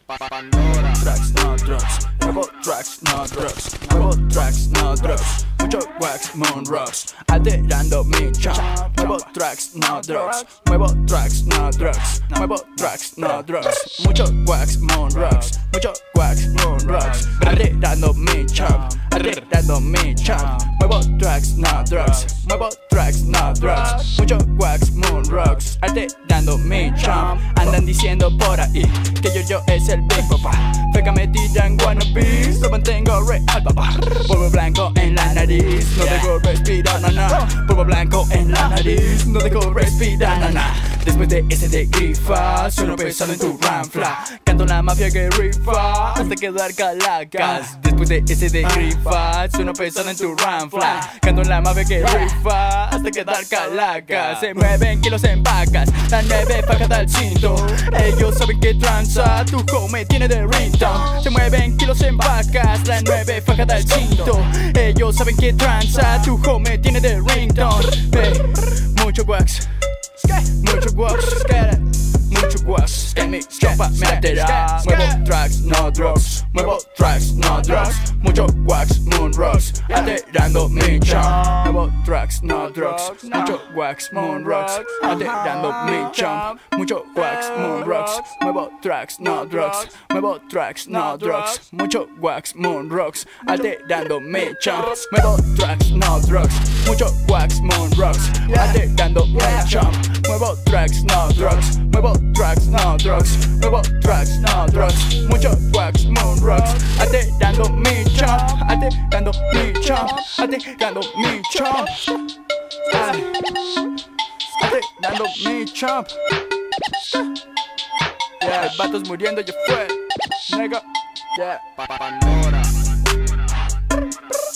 Pvndora. Tracks, no drugs. Nuevo tracks, no drugs. Nuevo tracks, no drugs. Mucho wax, moon rocks. Alterando mi champ. Nuevo tracks, no drugs. Nuevo tracks, no drugs. Nuevo tracks, no drugs. Mucho wax, moon rocks. Mucho wax, moon rocks. Alterando mi champ. Alterando mi champ. Nuevo tracks, no drugs. Nuevo tracks, no drugs. Mucho wax, moon rocks. Alterando mi champ. Andan diciendo por ahí que yo es el Big Papá. Feca metida en wannabes. Lo mantengo real, papá. Polvo blanco en la nariz. No dejo respirar, nana. Polvo blanco en la nariz. No dejo respirar, nana. Después de ese de grifa, sueno pesado en tu ranfla. Canto la mafia que rifa hasta quedar calacas. Después de ese de grifa, sueno pesado en tu ranfla. Canto la mafia que rifa hasta quedar calacas. Se mueven kilos en vacas, las 9 facas al cinto. Ellos saben que tranza, tu home tiene de ringtone. Se mueven kilos en vacas, las 9 facas al cinto. Ellos saben que tranza, tu home tiene de ringtone. Mucho wax, mucho wax, mucho wax. En mi chopa me altera. Muevo tracks, no drugs. Muevo tracks, no drugs. Mucho wax, moon rocks. Alterando mi champ. Muevo tracks, no drugs. Mucho wax, moon rocks. Alterando mi champ. Mucho wax, moon rocks. Muevo tracks, no drugs. Muevo tracks, no drugs. Mucho wax, moon rocks. Alterando mi champ. Muevo tracks, no drugs. Mucho wax, moon rocks. Alterando mi champ. Muevo tracks, no drugs. Muevo tracks, no drugs. Muevo tracks, no drugs. Mucho wax, moon rocks. Alterando mi champ. Alterando mi champ. Alterando mi champ. Alterando mi champ. Yeah, hay vatos muriendo, yo fue. Nega. Yeah. Pvndora.